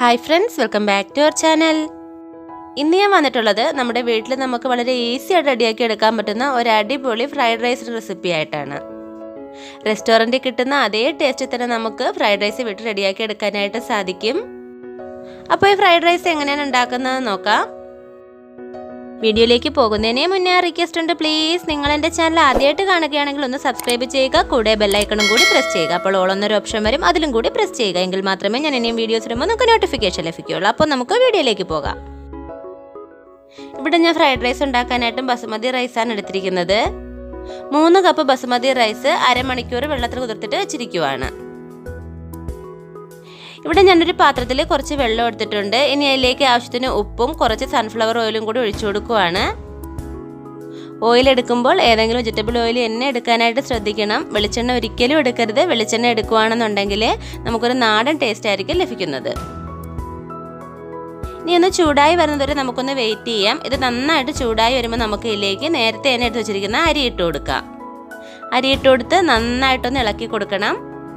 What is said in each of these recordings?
Hi friends, welcome back to our channel. ഇന്ന് ഞാൻ വന്നിട്ടുള്ളത് നമ്മുടെ വീട്ടിൽ നമുക്ക് വളരെ ഈസി ആയിട്ട് റെഡിയാക്കി എടുക്കാൻ പറ്റുന്ന ഒരു അടിപൊളി ഫ്രൈഡ് റൈസ് റെസിപ്പി ആയിട്ടാണ്. റെസ്റ്റോറന്റിൽ കിട്ടുന്ന അതേ ടേസ്റ്റ് തന്നെ നമുക്ക് ഫ്രൈഡ് റൈസ് വീട്ടിൽ റെഡിയാക്കി എടുക്കാനായിട്ട് സാധിക്കും. അപ്പോൾ ഈ ഫ്രൈഡ് റൈസ് എങ്ങനെയാണ് ഉണ്ടാക്കുന്നത് നോക്കാം. വീഡിയോയിലേക്ക് പോകുന്നതിന് മുന്നേ റിക്വസ്റ്റ് ഉണ്ട്, പ്ലീസ് നിങ്ങൾ എൻ്റെ ചാനൽ ആദ്യമായിട്ട് കാണുകയാണെങ്കിൽ ഒന്ന് സബ്സ്ക്രൈബ് ചെയ്യുക, കൂടെ ബെൽ ഐക്കണും കൂടി പ്രസ് ചെയ്യുക. അപ്പോൾ ഓൾ എന്നൊരു ഓപ്ഷൻ വരും, അതിലും കൂടി പ്രസ് ചെയ്യുക. എങ്കിൽ മാത്രമേ ഞാൻ ഇനിയും വീഡിയോസ് ഇടുമ്പോൾ നമുക്ക് നോട്ടിഫിക്കേഷൻ ലഭിക്കുകയുള്ളൂ. അപ്പോൾ നമുക്ക് വീഡിയോയിലേക്ക് പോകാം. ഇവിടെ ഞാൻ ഫ്രൈഡ് റൈസ് ഉണ്ടാക്കാനായിട്ടും ബസുമതി റൈസാണ് എടുത്തിരിക്കുന്നത്. 3 കപ്പ് ബസുമതി റൈസ് അരമണിക്കൂർ വെള്ളത്തിൽ കുതിർത്തിട്ട് വെച്ചിരിക്കുവാണ്. ഇവിടെ ഞാനൊരു പാത്രത്തിൽ കുറച്ച് വെള്ളം എടുത്തിട്ടുണ്ട്. ഇനി അതിലേക്ക് ആവശ്യത്തിന് ഉപ്പും കുറച്ച് സൺഫ്ലവർ ഓയിലും കൂടി ഒഴിച്ചു കൊടുക്കുവാണ്. ഓയിൽ എടുക്കുമ്പോൾ ഏതെങ്കിലും വെജിറ്റബിൾ ഓയിൽ എണ്ണ എടുക്കാനായിട്ട് ശ്രദ്ധിക്കണം. വെളിച്ചെണ്ണ ഒരിക്കലും എടുക്കരുത്. വെളിച്ചെണ്ണ എടുക്കുകയാണെന്നുണ്ടെങ്കിൽ നമുക്കൊരു നാടൻ ടേസ്റ്റ് ആയിരിക്കും ലഭിക്കുന്നത്. ഇനി ഒന്ന് ചൂടായി വരുന്നതുവരെ നമുക്കൊന്ന് വെയിറ്റ് ചെയ്യാം. ഇത് നന്നായിട്ട് ചൂടായി വരുമ്പോൾ നമുക്ക് ഇതിലേക്ക് നേരത്തെ തന്നെ എടുത്ത് വെച്ചിരിക്കുന്ന അരി ഇട്ട് കൊടുക്കാം. അരി ഇട്ട് കൊടുത്ത് നന്നായിട്ടൊന്ന് ഇളക്കി കൊടുക്കണം.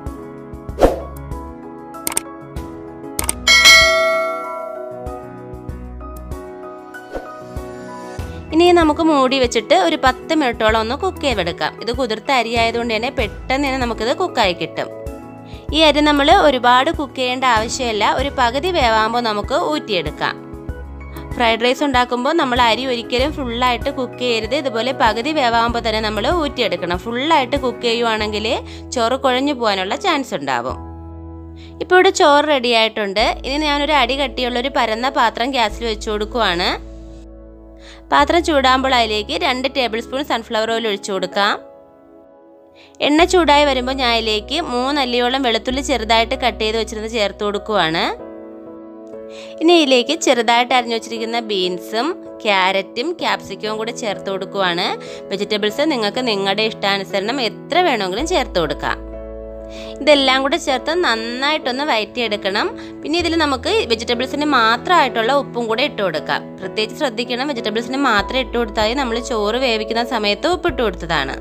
ഇനി നമുക്ക് മൂടി വെച്ചിട്ട് ഒരു 10 മിനിറ്റോളം ഒന്ന് കുക്ക് ചെയ്തെടുക്കാം. ഇത് കുതിർത്ത അരി ആയതുകൊണ്ട് തന്നെ പെട്ടെന്ന് തന്നെ നമുക്കിത് കുക്കായി കിട്ടും. ഈ അരി നമ്മൾ ഒരുപാട് കുക്ക് ചെയ്യേണ്ട ആവശ്യമില്ല. ഒരു പകുതി വേവാകുമ്പോൾ നമുക്ക് ഊറ്റിയെടുക്കാം. ഫ്രൈഡ് റൈസ് ഉണ്ടാക്കുമ്പോൾ നമ്മൾ അരി ഒരിക്കലും ഫുള്ളായിട്ട് കുക്ക് ചെയ്യരുത്. ഇതുപോലെ പകുതി വേവാകുമ്പോൾ തന്നെ നമ്മൾ ഊറ്റിയെടുക്കണം. ഫുള്ളായിട്ട് കുക്ക് ചെയ്യുവാണെങ്കിൽ ചോറ് കുഴഞ്ഞു പോകാനുള്ള ചാൻസ് ഉണ്ടാവും. ഇപ്പോൾ ഇവിടെ ചോറ് റെഡി ആയിട്ടുണ്ട്. ഇനി ഞാനൊരു അടി കട്ടിയുള്ളൊരു പരന്ന പാത്രം ഗ്യാസിൽ വെച്ച് കൊടുക്കുവാണ്. പാത്രം ചൂടാകുമ്പോൾ അതിലേക്ക് 2 ടേബിൾ സ്പൂൺ സൺഫ്ലവർ ഓയിൽ ഒഴിച്ചു കൊടുക്കാം. എണ്ണ ചൂടായി വരുമ്പോൾ ഞാൻ അതിലേക്ക് 3 അല്ലിയോളം വെളുത്തുള്ളി ചെറുതായിട്ട് കട്ട് ചെയ്ത് വെച്ചിരുന്ന് ചേർത്ത് കൊടുക്കുവാണ്. ഇനി ഇതിലേക്ക് ചെറുതായിട്ട് അരിഞ്ഞു വെച്ചിരിക്കുന്ന ബീൻസും ക്യാരറ്റും ക്യാപ്സിക്കവും കൂടി ചേർത്ത് കൊടുക്കുവാണ്. വെജിറ്റബിൾസ് നിങ്ങൾക്ക് നിങ്ങളുടെ ഇഷ്ടാനുസരണം എത്ര വേണമെങ്കിലും ചേർത്ത് കൊടുക്കാം. ഇതെല്ലാം കൂടെ ചേർത്ത് നന്നായിട്ടൊന്ന് വഴറ്റിയെടുക്കണം. പിന്നെ ഇതിൽ നമുക്ക് വെജിറ്റബിൾസിന് മാത്രമായിട്ടുള്ള ഉപ്പും കൂടെ ഇട്ട് കൊടുക്കാം. പ്രത്യേകിച്ച് ശ്രദ്ധിക്കണം, വെജിറ്റബിൾസിന് മാത്രം ഇട്ട് കൊടുത്താൽ നമ്മൾ ചോറ് വേവിക്കുന്ന സമയത്ത് ഉപ്പിട്ട് കൊടുത്തതാണ്.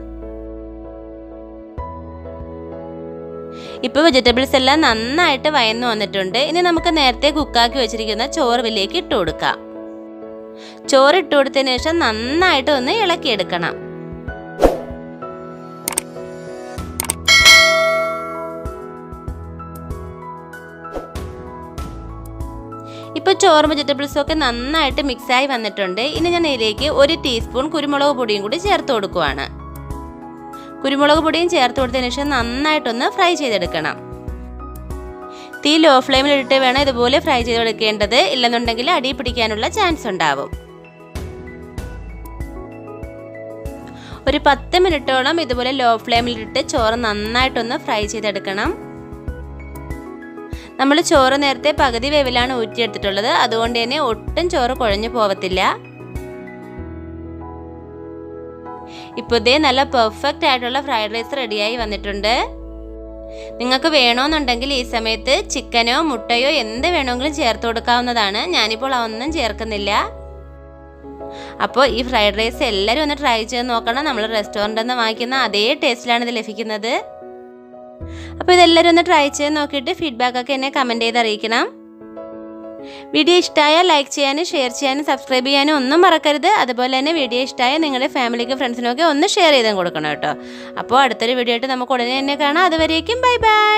ഇപ്പോൾ വെജിറ്റബിൾസ് എല്ലാം നന്നായിട്ട് വയന്നു വന്നിട്ടുണ്ട്. ഇനി നമുക്ക് നേരത്തെ കുക്കാക്കി വെച്ചിരിക്കുന്ന ചോറ് ഇതിലേക്ക് ഇട്ട് കൊടുക്കാം. ചോറ് ഇട്ട് കൊടുത്തതിന് ശേഷം നന്നായിട്ട് ഒന്ന് ഇളക്കിയെടുക്കണം. ഇപ്പോൾ ചോറും വെജിറ്റബിൾസും ഒക്കെ നന്നായിട്ട് മിക്സായി വന്നിട്ടുണ്ട്. ഇനി ഞാൻ ഇതിലേക്ക് 1 ടീസ്പൂൺ കുരുമുളക് പൊടിയും കൂടി ചേർത്ത് കൊടുക്കുവാണ്. കുരുമുളക് പൊടിയും ചേർത്ത് കൊടുത്തതിന് ശേഷം നന്നായിട്ടൊന്ന് ഫ്രൈ ചെയ്തെടുക്കണം. തീ ലോ ഫ്ലെയിമിൽ ഇട്ട് വേണം ഇതുപോലെ ഫ്രൈ ചെയ്തെടുക്കേണ്ടത്. ഇല്ലെന്നുണ്ടെങ്കിൽ അടി പിടിക്കാനുള്ള ചാൻസ് ഉണ്ടാവും. ഒരു 10 മിനിറ്റോളം ഇതുപോലെ ലോ ഫ്ലെയിമിലിട്ട് ചോറ് നന്നായിട്ടൊന്ന് ഫ്രൈ ചെയ്തെടുക്കണം. നമ്മൾ ചോറ് നേരത്തെ പകുതി വേവിലാണ് ഊറ്റിയെടുത്തിട്ടുള്ളത്. അതുകൊണ്ട് തന്നെ ഒട്ടും ചോറ് കുഴഞ്ഞു പോവത്തില്ല. ഇപ്പോൾ ഇതേ നല്ല പെർഫെക്റ്റ് ആയിട്ടുള്ള ഫ്രൈഡ് റൈസ് റെഡിയായി വന്നിട്ടുണ്ട്. നിങ്ങൾക്ക് വേണമെന്നുണ്ടെങ്കിൽ ഈ സമയത്ത് ചിക്കനോ മുട്ടയോ എന്ത് വേണമെങ്കിലും ചേർത്ത് കൊടുക്കാവുന്നതാണ്. ഞാനിപ്പോൾ അതൊന്നും ചേർക്കുന്നില്ല. അപ്പോൾ ഈ ഫ്രൈഡ് റൈസ് എല്ലാവരും ഒന്ന് ട്രൈ ചെയ്ത് നോക്കണം. നമ്മൾ റെസ്റ്റോറൻറ്റിൽ നിന്ന് വാങ്ങിക്കുന്ന അതേ ടേസ്റ്റിലാണ് ഇത് ലഭിക്കുന്നത്. അപ്പോൾ ഇതെല്ലാവരും ഒന്ന് ട്രൈ ചെയ്ത് നോക്കിയിട്ട് ഫീഡ്ബാക്കൊക്കെ എന്നെ കമൻറ്റ് ചെയ്ത് അറിയിക്കണം. വീഡിയോ ഇഷ്ടമായാൽ ലൈക്ക് ചെയ്യാനും ഷെയർ ചെയ്യാനും സബ്സ്ക്രൈബ് ചെയ്യാനും ഒന്നും മറക്കരുത്. അതുപോലെ തന്നെ വീഡിയോ ഇഷ്ടമായ നിങ്ങളുടെ ഫാമിലിക്കും ഫ്രണ്ട്സിനൊക്കെ ഒന്ന് ഷെയർ ചെയ്തും കൊടുക്കണം കേട്ടോ. അപ്പോൾ അടുത്തൊരു വീഡിയോ ആയിട്ട് നമുക്ക് ഉടനെ തന്നെ കാണാം. അതുവരേക്കും ബൈ ബൈ.